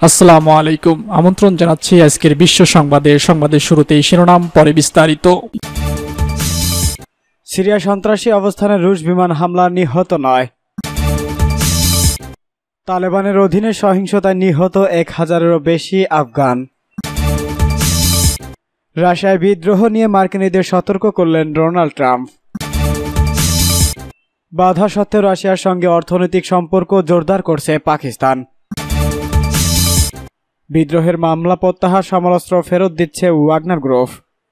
আসসালামু আলাইকুম। আমন্ত্রণ জানাচ্ছি আজকের বিশ্ব সংবাদের শুরুতেই শিরোনাম, পরে বিস্তারিত। সিরিয়া সন্ত্রাসী অবস্থানে রুশ বিমান হামলা, নিহত 9। তালেবানের অধীনে সহিংসতায় নিহত 1000-এরও বেশি আফগান। রাশিয়ায় বিদ্রোহ নিয়ে মার্কিনীদের সতর্ক করলেন ডোনাল্ড ট্রাম্প। বাধা সত্ত্বেও রাশিয়ার সঙ্গে অর্থনৈতিক সম্পর্ক জোরদার করছে পাকিস্তান। বিদ্রোহের মামলা প্রত্যাহার, সমরাস্ত্র ফেরত দিচ্ছে ওয়াগনার গ্রুপ।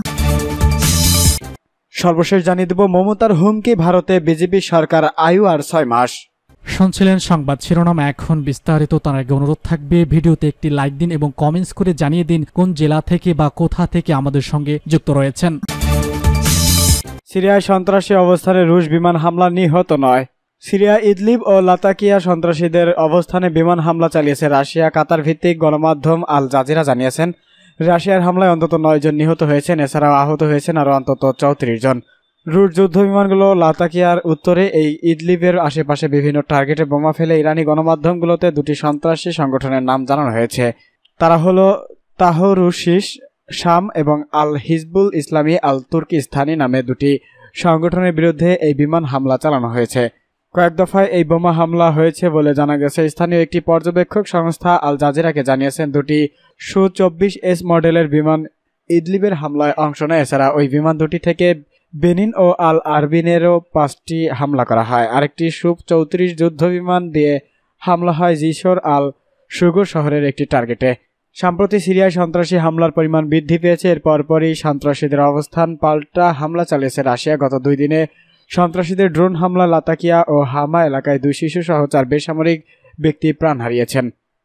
সর্বশেষ জানিয়ে দেব মমতার হুমকি, ভারতে বিজেপি সরকার আয়ু আর 6 মাস। শুনছিলেন সংবাদ শিরোনাম, এখন বিস্তারিত। তার আগে অনুরোধ থাকবে ভিডিওতে একটি লাইক দিন এবং কমেন্টস করে জানিয়ে দিন কোন জেলা থেকে বা কোথা থেকে আমাদের সঙ্গে যুক্ত রয়েছেন। সিরিয়ায় সন্ত্রাসী অবস্থানে রুশ বিমান হামলা, নিহত 9। সিরিয়া ইদলিব ও লাতাকিয়া সন্ত্রাসীদের অবস্থানে বিমান হামলা চালিয়েছে রাশিয়া। কাতার ভিত্তিক গণমাধ্যম আল জাজিরা জানিয়েছেন, রাশিয়ার হামলায় অন্তত 9 জন নিহত হয়েছেন, এছাড়াও আহত হয়েছেন আরও অন্তত 34 জন। রুশ যুদ্ধ বিমানগুলো লাতাকিয়ার উত্তরে এই ইদলিবের আশেপাশে বিভিন্ন টার্গেটে বোমা ফেলে। ইরানি গণমাধ্যমগুলোতে দুটি সন্ত্রাসী সংগঠনের নাম জানানো হয়েছে। তারা হলো তাহরুশিস শাম এবং আল হিজবুল ইসলামী আল তুর্কিস্তানি নামে দুটি সংগঠনের বিরুদ্ধে এই বিমান হামলা চালানো হয়েছে। কয়েক দফায় এই বোমা হামলা হয়েছে বলে জানা গেছে। স্থানীয় একটি পর্যবেক্ষক সংস্থা আল জাজিরাকে জানিয়েছেন, দুটি সু-24S মডেলের বিমান ইদলিবের হামলায় অংশ নেয়। এছাড়া ওই বিমান দুটি থেকে বেনিন ও আল আরবিনেরও 5টি হামলা করা হয়। আরেকটি সু-34 যুদ্ধ বিমান দিয়ে হামলা হয় জিসর আল সুগর শহরের একটি টার্গেটে। সম্প্রতি সিরিয়ায় সন্ত্রাসী হামলার পরিমাণ বৃদ্ধি পেয়েছে। এর পরপরই সন্ত্রাসীদের অবস্থান পাল্টা হামলা চালিয়েছে রাশিয়া। গত 2 দিনে সন্ত্রাসীদের ড্রোন হামলা লাতাকিয়া ও হামা এলাকায় 2 শিশু সহ 4 বেসামরিক ব্যক্তি প্রাণ হারিয়েছেন।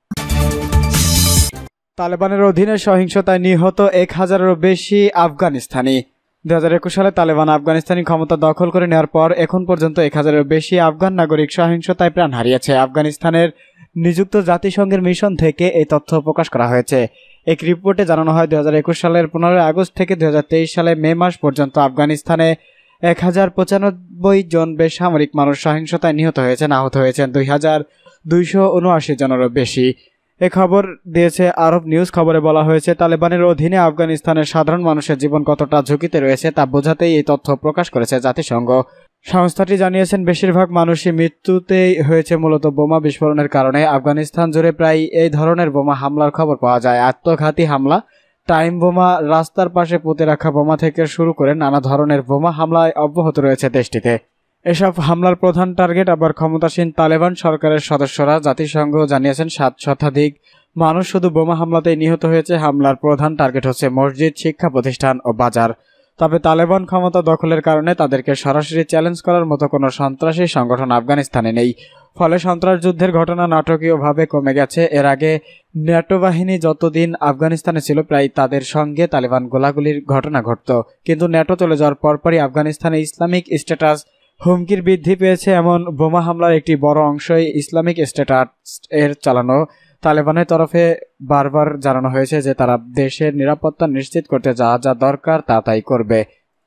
তালেবানের অধীনে সহিংসতায় নিহত 1000-এরও বেশি আফগানিস্তানি। 2021 সালে তালেবান আফগানিস্তানি ক্ষমতা দখল করে নেওয়ার পর এখন পর্যন্ত 1000-এরও বেশি আফগান নাগরিক সহিংসতায় প্রাণ হারিয়েছে। আফগানিস্তানের নিযুক্ত জাতিসংঘের মিশন থেকে এই তথ্য প্রকাশ করা হয়েছে। এক রিপোর্টে জানানো হয়, 2021 সালের 15 আগস্ট থেকে 2023 সালে মে মাস পর্যন্ত আফগানিস্তানে 1095 জন বেসামরিক মানুষ সহিংসতায় নিহত হয়েছেন। আহত হয়েছেন 2279 জনেরও বেশি। এ খবর দিয়েছে আরব নিউজ। খবরে বলা হয়েছে, তালেবানের অধীনে আফগানিস্তানের সাধারণ মানুষের জীবন কতটা ঝুঁকিতে রয়েছে তা বোঝাতেই এই তথ্য প্রকাশ করেছে জাতিসংঘ। সংস্থাটি জানিয়েছেন, বেশিরভাগ মানুষই মৃত্যুতেই হয়েছে মূলত বোমা বিস্ফোরণের কারণে। আফগানিস্তান জুড়ে প্রায় এই ধরনের বোমা হামলার খবর পাওয়া যায়। আত্মঘাতী হামলা, টাইম বোমা, রাস্তার পাশে পুঁতে রাখা বোমা থেকে শুরু করে নানা ধরনের বোমা হামলায় অব্যাহত রয়েছে দেশটিতে। এসব হামলার প্রধান টার্গেট আবার ক্ষমতাসীন তালেবান সরকারের সদস্যরা। জাতিসংঘ জানিয়েছেন, 7 শতাধিক মানুষ শুধু বোমা হামলাতেই নিহত হয়েছে। হামলার প্রধান টার্গেট হচ্ছে মসজিদ, শিক্ষা প্রতিষ্ঠান ও বাজার। তবে তালেবান ক্ষমতা দখলের কারণে তাদেরকে সরাসরি চ্যালেঞ্জ করার মতো কোনো সন্ত্রাসী সংগঠন আফগানিস্তানে নেই। ফলে সন্ত্রাস যুদ্ধের ঘটনা নাটকীয়ভাবে কমে গেছে। এর আগে ন্যাটো বাহিনী যতদিন আফগানিস্তানে ছিল, প্রায় তাদের সঙ্গে তালেবান গোলাগুলির ঘটনা ঘটত। কিন্তু ন্যাটো চলে যাওয়ার পরপরই আফগানিস্তানে ইসলামিক স্ট্যাটাস হুমকির বৃদ্ধি পেয়েছে। এমন বোমা হামলার একটি বড় অংশই ইসলামিক স্ট্যাটাস এর চালানো। তালেবানের তরফে বারবার জানানো হয়েছে যে তারা দেশের নিরাপত্তা নিশ্চিত করতে যা যা দরকার তা তাই করবে।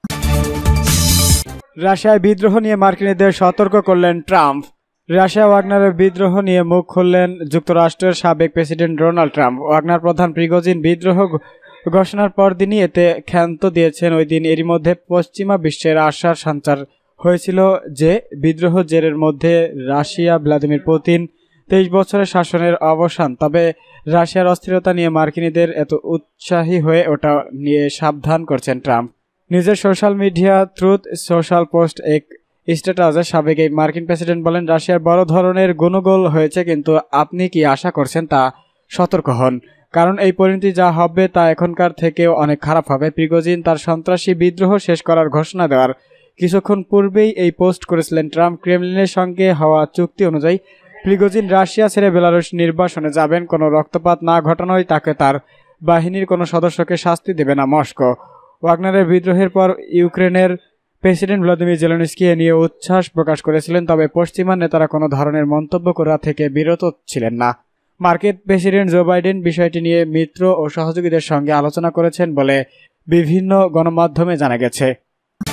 রাশিয়ায় বিদ্রোহ নিয়ে মার্কিনীদের সতর্ক করলেন ট্রাম্প। রাশিয়া ওয়াগনারের বিদ্রোহ নিয়ে মুখ খুললেন যুক্তরাষ্ট্রের সাবেক প্রেসিডেন্ট ডোনাল্ড ট্রাম্প। ওয়াগনার প্রধান প্রিগোজিন বিদ্রোহ ঘোষণার পরদিনই এতে ক্ষান্ত দিয়েছেন। ওই দিন এরই মধ্যে পশ্চিমা বিশ্বের আশার সঞ্চার হয়েছিল যে বিদ্রোহ জেরের মধ্যে রাশিয়া ভ্লাদিমির পুতিন 23 বছরের শাসনের অবসান। তবে রাশিয়ার অস্থিরতা নিয়ে মার্কিনীদের এত উৎসাহী হয়ে ওটা নিয়ে সাবধান করছেন ট্রাম্প। নিজের social media Truth Social post এক স্ট্যাটাসে সাবেক এই মার্কিন প্রেসিডেন্ট বলেন, রাশিয়ার বড় ধরনের গণ্ডগোল হয়েছে, কিন্তু আপনি কি আশা করছেন তা সতর্ক হন, কারণ এই পরিণতি যা হবে তা এখনকার থেকেও অনেক খারাপ হবে। প্রিগোজিন তার সন্ত্রাসী বিদ্রোহ শেষ করার ঘোষণা দেওয়ার কিছুক্ষণ পূর্বেই এই পোস্ট করেছিলেন ট্রাম্প। ক্রেমলিনের সঙ্গে হওয়া চুক্তি অনুযায়ী প্রিগোজিন রাশিয়া ছেড়ে বেলারুশ নির্বাসনে যাবেন। কোনো রক্তপাত না ঘটানোই তাকে তার বাহিনীর কোনো সদস্যকে শাস্তি দেবে না মস্কো। ওয়াগনারের বিদ্রোহের পর ইউক্রেনের প্রেসিডেন্ট ভ্লাদিমির জেলেনস্কি এ নিয়ে উচ্ছ্বাস প্রকাশ করেছিলেন, তবে পশ্চিমা নেতারা কোনো ধরনের মন্তব্য করা থেকে বিরত ছিলেন না। মার্কিন প্রেসিডেন্ট জো বাইডেন বিষয়টি নিয়ে মিত্র ও সহযোগীদের সঙ্গে আলোচনা করেছেন বলে বিভিন্ন গণমাধ্যমে জানা গেছে।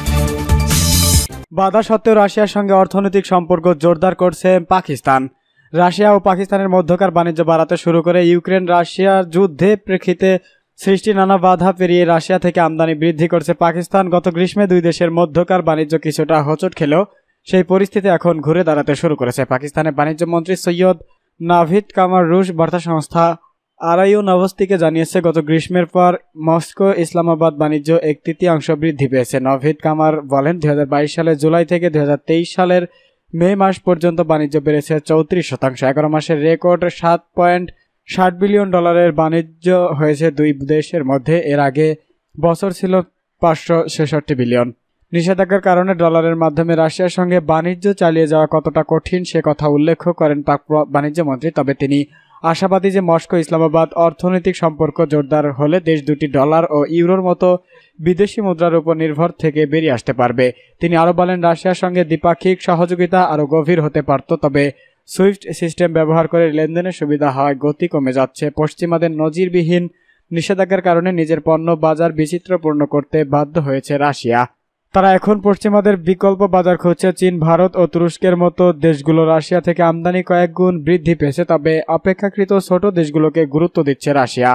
বাধা সত্ত্বেও রাশিয়ার সঙ্গে অর্থনৈতিক সম্পর্ক জোরদার করছে পাকিস্তান। রাশিয়া ও পাকিস্তানের মধ্যকার বাণিজ্য বাড়াতে শুরু করে ইউক্রেন রাশিয়া যুদ্ধে প্রেক্ষিতে সৃষ্টি নানা বাধা পেরিয়ে রাশিয়া থেকে আমদানি বৃদ্ধি করছে পাকিস্তান। গত গ্রীষ্মে দুই দেশের মধ্যকার বাণিজ্য কিছুটা হোঁচট খেলেও সেই পরিস্থিতি এখন ঘুরে দাঁড়াতে শুরু করেছে। পাকিস্তানের বাণিজ্য মন্ত্রী সৈয়দ নাভিদ কামার রুশ বার্তা সংস্থা আরাইও নভস্তিকে জানিয়েছে, গত গ্রীষ্মের পর মস্কো ইসলামাবাদ বাণিজ্য 1/3 বৃদ্ধি পেয়েছে। নাভিদ কামার বলেন, 2022 সালের জুলাই থেকে 2023 সালের মে মাস পর্যন্ত বাণিজ্য বেড়েছে 34%। 11 মাসের রেকর্ড $7.60 বিলিয়ন বাণিজ্য হয়েছে দুই দেশের মধ্যে। এর আগে বছর ছিল 566 বিলিয়ন। নিষেধাজ্ঞার কারণে ডলারের মাধ্যমে রাশিয়ার সঙ্গে বাণিজ্য চালিয়ে যাওয়া কতটা কঠিন সে কথা উল্লেখ করেন পাক বাণিজ্য মন্ত্রী। তবে তিনি আশাবাদী যে মস্কো ইসলামাবাদ অর্থনৈতিক সম্পর্ক জোরদার হলে দেশ দুটি ডলার ও ইউরোর মতো বিদেশি মুদ্রার উপর নির্ভর থেকে বেরিয়ে আসতে পারবে। তিনি আরও বলেন, রাশিয়ার সঙ্গে দ্বিপাক্ষিক সহযোগিতা আরও গভীর হতে পারত, তবে সুইফট সিস্টেম ব্যবহার করে লেনদেনের সুবিধা হওয়ায় গতি কমে যাচ্ছে। পশ্চিমাদের নজিরবিহীন নিষেধাজ্ঞার কারণে নিজের পণ্য বাজার বিচিত্রপূর্ণ করতে বাধ্য হয়েছে রাশিয়া। তারা এখন পশ্চিমাদের বিকল্প বাজার খুঁজছে। চীন, ভারত ও তুরস্কের মতো দেশগুলো রাশিয়া থেকে আমদানি কয়েক গুণ বৃদ্ধি পেয়েছে, তবে অপেক্ষাকৃত ছোট দেশগুলোকে গুরুত্ব দিচ্ছে রাশিয়া।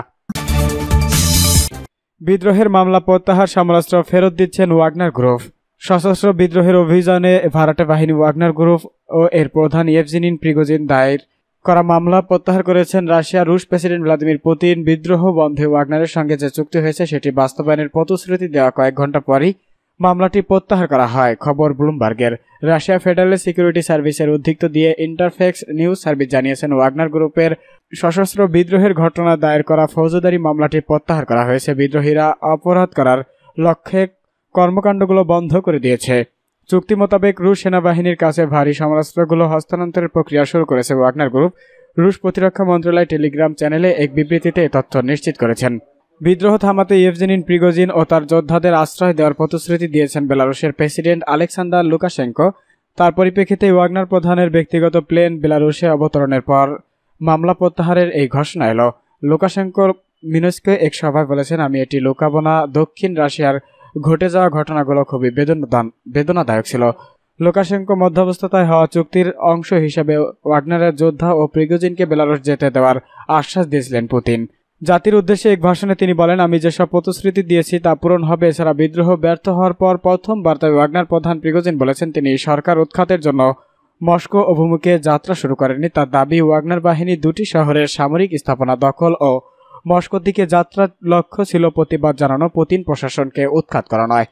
বিদ্রোহের মামলা প্রত্যাহার, সমরাস্ত্র ফেরত দিচ্ছেন ওয়াগনার গ্রুপ। সশস্ত্র বিদ্রোহের অভিযানে ভাড়াটে বাহিনী ওয়াগনার গ্রুপ ও এর প্রধান ইয়েভজেনি প্রিগোজিন দায়ের করা মামলা প্রত্যাহার করেছেন। রাশিয়া রুশ প্রেসিডেন্ট ভ্লাদিমির পুতিন বিদ্রোহ বন্ধে ওয়াগনারের সঙ্গে যে চুক্তি হয়েছে সেটি বাস্তবায়নের প্রতিশ্রুতি দেওয়া কয়েক ঘন্টা পরই মামলাটি প্রত্যাহার করা হয়, খবর ব্লুমবার্গের। রাশিয়া ফেডারেল সিকিউরিটি সার্ভিসের উদ্ধৃত দিয়ে ইন্টারফ্যাক্স নিউজ সার্ভিস জানিয়েছেন, ওয়াগনার গ্রুপের সশস্ত্র বিদ্রোহের ঘটনা দায়ের করা ফৌজদারি মামলাটি প্রত্যাহার করা হয়েছে। বিদ্রোহীরা অপরাধ করার লক্ষ্যে কর্মকাণ্ডগুলো বন্ধ করে দিয়েছে। চুক্তি মোতাবেক রুশ সেনাবাহিনীর কাছে ভারী সমরাস্ত্রগুলো হস্তান্তরের প্রক্রিয়া শুরু করেছে ওয়াগনার গ্রুপ। রুশ প্রতিরক্ষা মন্ত্রণালয় টেলিগ্রাম চ্যানেলে এক বিবৃতিতে এই তথ্য নিশ্চিত করেছেন। বিদ্রোহ থামাতে ইয়েভজেনি প্রিগোজিন ও তার যোদ্ধাদের আশ্রয় দেওয়ার প্রতিশ্রুতি দিয়েছেন বেলারুশের প্রেসিডেন্ট আলেক্সান্ডার লুকাশেঙ্কো। তার পরিপ্রেক্ষিতে ওয়াগনার প্রধানের ব্যক্তিগত প্লেন বেলারুশে অবতরণের পর মামলা প্রত্যাহারের এই ঘোষণা এলো। লুকাশেঙ্কো মিনস্কে এক সভায় বলেছেন, আমি এটি লুকাবো না, দক্ষিণ রাশিয়ার ঘটে যাওয়া ঘটনাগুলো খুবই বেদনাদায়ক ছিল। লুকাশেঙ্কো মধ্যস্থতায় হওয়া চুক্তির অংশ হিসেবে ওয়াগনারের যোদ্ধা ও প্রিগোজিনকে বেলারুশ যেতে দেওয়ার আশ্বাস দিয়েছিলেন পুতিন। জাতির উদ্দেশ্যে এক ভাষণে তিনি বলেন, আমি যেসব প্রতিশ্রুতি দিয়েছি তা পূরণ হবে। এছাড়া বিদ্রোহ ব্যর্থ হওয়ার পর প্রথম বার্তায় ওয়াগনার প্রধান প্রিগোজিন বলেছেন, তিনি সরকার উৎখাতের জন্য মস্কো অভিমুখে যাত্রা শুরু করেননি। তার দাবি, ওয়াগনার বাহিনী দুটি শহরের সামরিক স্থাপনা দখল ও মস্কোর দিকে যাত্রার লক্ষ্য ছিল প্রতিবাদ জানানো, পুতিন প্রশাসনকে উৎখাত করা নয়।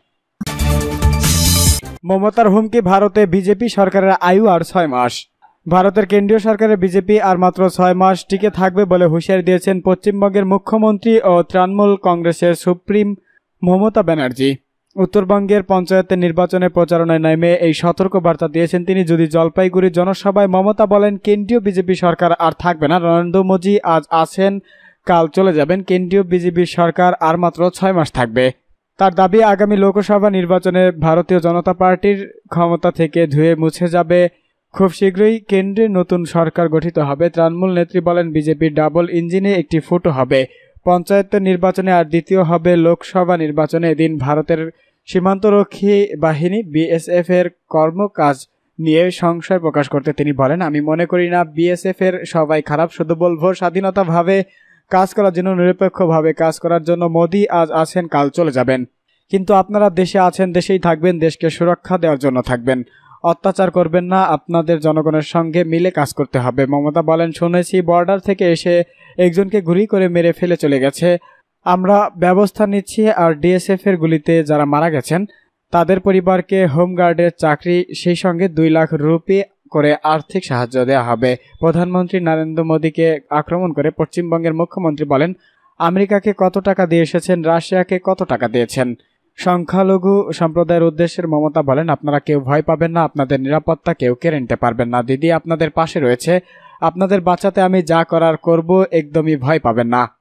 মমতার হুমকি, ভারতে বিজেপি সরকারের আয়ু আর 6 মাস। ভারতের কেন্দ্রীয় সরকারের বিজেপি আর মাত্র 6 মাস টিকে থাকবে বলে হুঁশিয়ারি দিয়েছেন পশ্চিমবঙ্গের মুখ্যমন্ত্রী ও তৃণমূল কংগ্রেসের সুপ্রিম মমতা ব্যানার্জি। উত্তরবঙ্গের পঞ্চায়েতের নির্বাচনে প্রচারণায় নেমে এই সতর্ক বার্তা দিয়েছেন তিনি। যদি জলপাইগুড়ি জনসভায় মমতা বলেন, কেন্দ্রীয় বিজেপি সরকার আর থাকবে না, নরেন্দ্র মোদী আজ আছেন, কাল চলে যাবেন, কেন্দ্রীয় বিজেপি সরকার আর মাত্র 6 মাস থাকবে। তার দাবি, আগামী লোকসভা নির্বাচনে ভারতীয় জনতা পার্টির ক্ষমতা থেকে ধুয়ে মুছে যাবে। খুব শীঘ্রই কেন্দ্রে নতুন সরকার গঠিত হবে। তৃণমূল নেত্রী বলেন, বিজেপির ডাবল ইঞ্জিনে একটি ফুটো হবে পঞ্চায়েত নির্বাচনে আর দ্বিতীয় হবে লোকসভা নির্বাচনে। এদিন ভারতের সীমান্তরক্ষী বাহিনী বিএসএফ এর কর্মকাজ নিয়ে সংশয় প্রকাশ করতে তিনি বলেন, আমি মনে করি না বিএসএফ এর সবাই খারাপ, শুধু বলবো স্বাধীনতাভাবে কাজ করার জন্য, নিরপেক্ষভাবে কাজ করার জন্য মোদী আজ আছেন, কাল চলে যাবেন, কিন্তু আপনারা দেশে আছেন, দেশেই থাকবেন, দেশকে সুরক্ষা দেওয়ার জন্য থাকবেন, অত্যাচার করবেন না, আপনাদের জনগণের সঙ্গে মিলে কাজ করতে হবে। মমতা বলেন, শুনেছি বর্ডার থেকে এসে একজনকে গুলি করে মেরে ফেলে চলে গেছে, আমরা ব্যবস্থা নিচ্ছি। আর ডিএসএফ এর গুলিতে যারা মারা গেছেন তাদের পরিবারকে হোমগার্ডের চাকরি, সেই সঙ্গে 2 লাখ রুপি করে আর্থিক সাহায্য দেওয়া হবে। প্রধানমন্ত্রী নরেন্দ্র মোদীকে আক্রমণ করে পশ্চিমবঙ্গের মুখ্যমন্ত্রী বলেন, আমেরিকাকে কত টাকা দিয়ে এসেছেন, রাশিয়াকে কত টাকা দিয়েছেন। সংখ্যালঘু সম্প্রদায়ের উদ্দেশ্যে মমতা বলেন, আপনারা কেউ ভয় পাবেন না, আপনাদের নিরাপত্তা কেউ কেড়ে নিতে পারবেন না, দিদি আপনাদের পাশে রয়েছে, আপনাদের বাঁচাতে আমি যা করার করব, একদমই ভয় পাবেন না।